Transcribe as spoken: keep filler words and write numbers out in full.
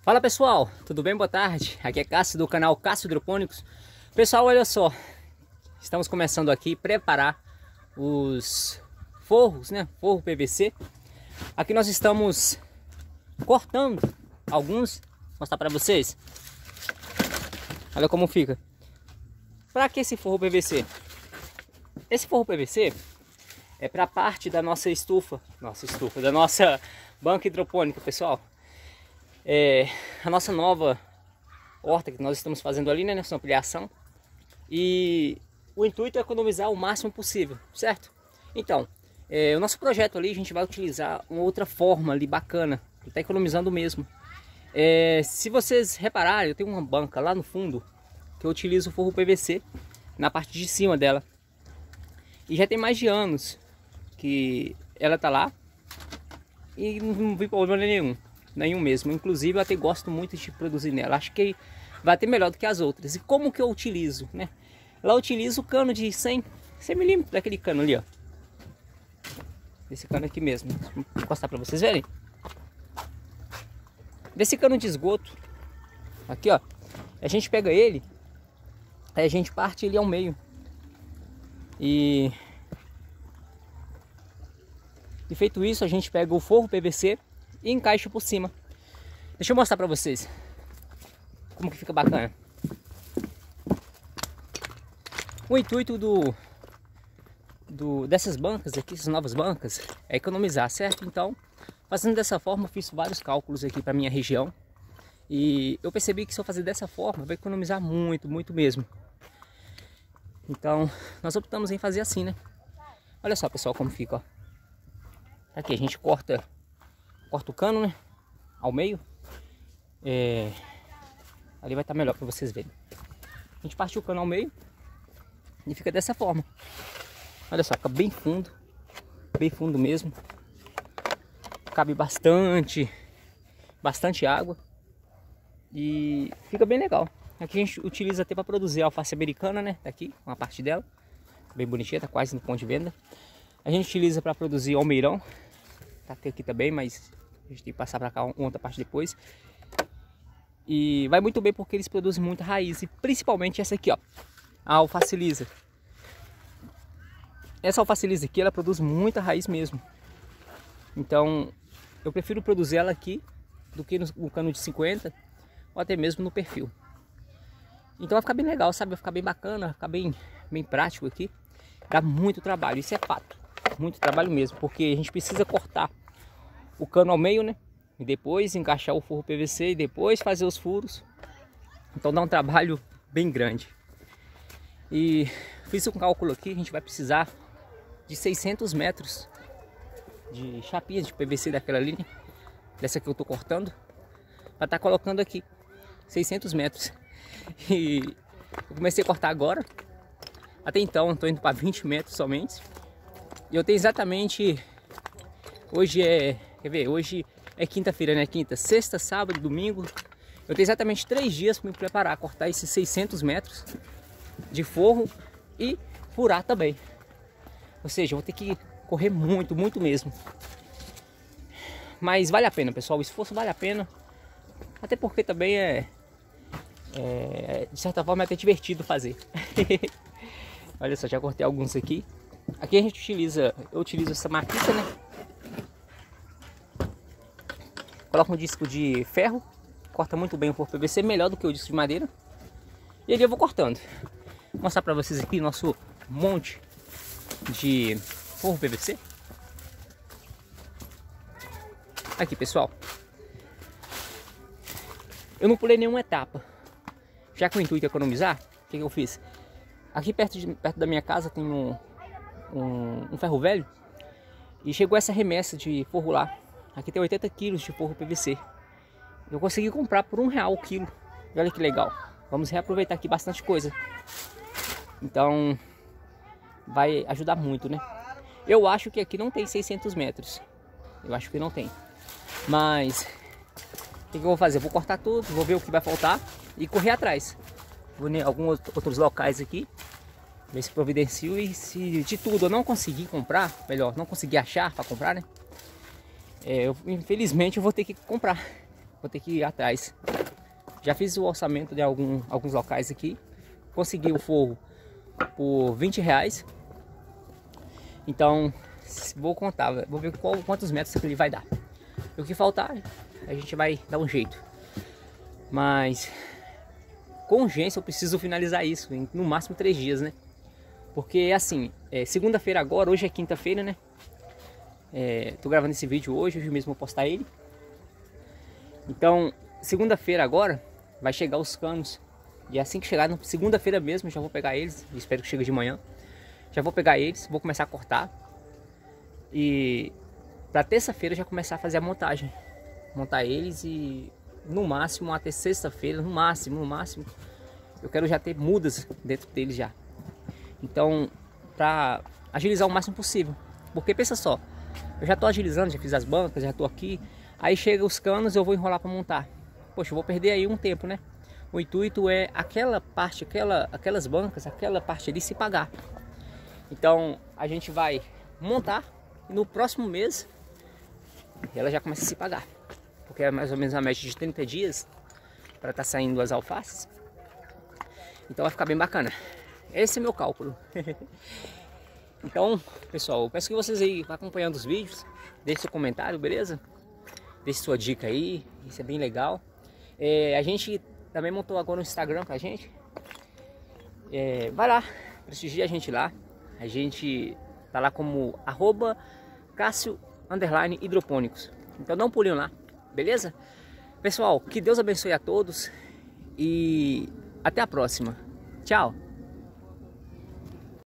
Fala pessoal, tudo bem? Boa tarde, aqui é Cássio do canal Cássio Hidropônicos. Pessoal, olha só, estamos começando aqui a preparar os forros, né? Forro P V C. Aqui nós estamos cortando alguns, vou mostrar para vocês. Olha como fica. Para que esse forro P V C? Esse forro P V C é para parte da nossa estufa, nossa estufa, da nossa banca hidropônica, pessoal. É a nossa nova horta que nós estamos fazendo ali, né, nessa ampliação. E o intuito é economizar o máximo possível, certo? Então, é, o nosso projeto ali, a gente vai utilizar uma outra forma ali bacana, que está economizando mesmo. É, se vocês repararem, eu tenho uma banca lá no fundo que eu utilizo o forro P V C na parte de cima dela. E já tem mais de anos que ela tá lá e não vi problema nenhum. Nenhum mesmo, inclusive eu até gosto muito de produzir nela, acho que vai ter melhor do que as outras. E como que eu utilizo, né? Lá eu utilizo o cano de cem milímetros, daquele cano ali, ó. Esse cano aqui mesmo, vou encostar para vocês verem. Desse cano de esgoto, aqui ó, a gente pega ele, aí a gente parte ele ao meio. E, e feito isso, a gente pega o forro P V C e encaixa por cima. Deixa eu mostrar pra vocês como que fica bacana. O intuito do, do dessas bancas aqui, essas novas bancas, é economizar, certo? Então, fazendo dessa forma, eu fiz vários cálculos aqui para minha região e eu percebi que se eu fazer dessa forma, vai economizar muito, muito mesmo. Então, nós optamos em fazer assim, né? Olha só, pessoal, como fica, ó. Aqui a gente corta corta o cano, né, ao meio. É... ali vai estar melhor para vocês verem. A gente parte o cano ao meio e fica dessa forma. Olha só, fica bem fundo, bem fundo mesmo. Cabe bastante, bastante água e fica bem legal. Aqui a gente utiliza até para produzir alface americana, né? Tá aqui uma parte dela, bem bonitinha, tá quase no ponto de venda. A gente utiliza para produzir almeirão, tá até aqui também, mas a gente tem que passar para cá uma outra parte depois. E vai muito bem porque eles produzem muita raiz, e principalmente essa aqui, ó, a alface lisa. Essa alface lisa aqui, ela produz muita raiz mesmo. Então, eu prefiro produzir ela aqui do que no, no cano de cinquenta ou até mesmo no perfil. Então vai ficar bem legal, sabe? Vai ficar bem bacana, vai ficar bem, bem prático aqui. Dá muito trabalho, isso é fato. Muito trabalho mesmo, porque a gente precisa cortar o cano ao meio, né? E depois encaixar o forro P V C e depois fazer os furos. Então dá um trabalho bem grande. E fiz um cálculo aqui, a gente vai precisar de seiscentos metros de chapinhas de P V C daquela linha, dessa que eu tô cortando, para estar colocando aqui seiscentos metros. E eu comecei a cortar agora. Até então estou indo para vinte metros somente. E eu tenho exatamente, hoje é, quer ver, hoje é quinta-feira, né? Quinta, sexta, sábado, domingo. Eu tenho exatamente três dias para me preparar, cortar esses seiscentos metros de forro e furar também. Ou seja, eu vou ter que correr muito, muito mesmo. Mas vale a pena, pessoal, o esforço vale a pena. Até porque também é, é de certa forma é até divertido fazer. Olha só, já cortei alguns aqui. Aqui a gente utiliza, eu utilizo essa maquita, né? Coloca um disco de ferro, corta muito bem o forro P V C, melhor do que o disco de madeira. E ali eu vou cortando. Vou mostrar pra vocês aqui nosso monte de forro P V C. Aqui, pessoal. Eu não pulei nenhuma etapa. Já que o intuito é economizar, o que, que eu fiz? Aqui perto, de, perto da minha casa tem um, um, um ferro velho. E chegou essa remessa de forro lá. Aqui tem oitenta quilos de forro P V C. Eu consegui comprar por um real o quilo. E olha que legal. Vamos reaproveitar aqui bastante coisa. Então, vai ajudar muito, né? Eu acho que aqui não tem seiscentos metros. Eu acho que não tem. Mas, o que eu vou fazer? Eu vou cortar tudo, vou ver o que vai faltar e correr atrás. Vou em alguns outros locais aqui, ver se providencio, e se de tudo eu não conseguir comprar, melhor, não conseguir achar para comprar, né? É, eu, infelizmente eu vou ter que comprar. vou ter que ir atrás. Já fiz o orçamento de algum, alguns locais aqui. Consegui o forro por vinte reais. Então, vou contar, vou ver qual, quantos metros ele vai dar. E o que faltar, a gente vai dar um jeito. Mas, com urgência, eu preciso finalizar isso em no máximo três dias, né? Porque, assim, é, segunda-feira agora, hoje é quinta-feira, né? É, tô gravando esse vídeo hoje, hoje mesmo vou postar ele. Então, segunda-feira agora, vai chegar os canos. E assim que chegar, na segunda-feira mesmo, já vou pegar eles. Espero que chegue de manhã. Já vou pegar eles, vou começar a cortar. E para terça-feira já começar a fazer a montagem. Montar eles e no máximo até sexta-feira, no máximo, no máximo, eu quero já ter mudas dentro deles já. Então, para agilizar o máximo possível. Porque pensa só, eu já tô agilizando, já fiz as bancas, já tô aqui. Aí chega os canos, eu vou enrolar para montar. Poxa, eu vou perder aí um tempo, né? O intuito é aquela parte, aquela, aquelas bancas, aquela parte ali se pagar. Então a gente vai montar e no próximo mês ela já começa a se pagar. Porque é mais ou menos a média de trinta dias para estar tá saindo as alfaces. Então vai ficar bem bacana. Esse é meu cálculo. Então, pessoal, eu peço que vocês aí vão acompanhando os vídeos. Deixe seu comentário, beleza? Deixe sua dica aí, isso é bem legal. É, a gente também montou agora um Instagram pra gente. É, vai lá, prestigia a gente lá. A gente tá lá como arroba Cássio underline hidropônicos. Então dá um pulinho lá, beleza? Pessoal, que Deus abençoe a todos e até a próxima. Tchau!